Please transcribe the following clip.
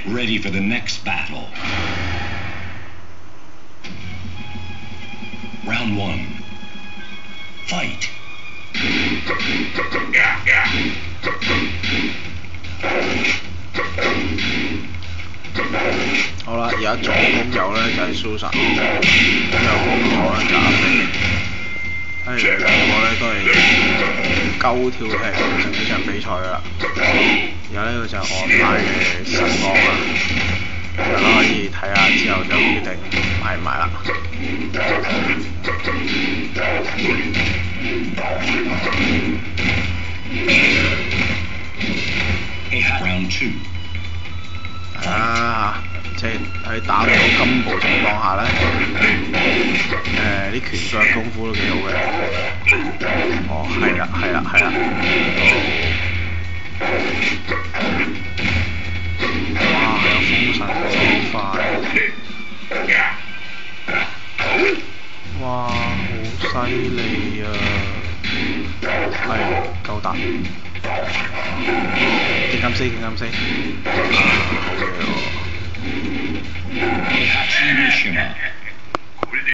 Ready for the next battle. Round 1. Fight. 好啦，而家左攻右咧就係 Susan， 右攻左咧就阿飛。我咧都係鳩跳踢完成呢場比賽噶啦。而家呢個就係我買嘅神光啦，大家可以睇下之後就決定買唔買啦。 Round 2。 即係喺打唔到金步情況下咧，啲拳腳功夫都幾好嘅。哦，係啦。哇！有風神好快。哇！好犀利啊！夠打。勁啱 C。好嘢喎！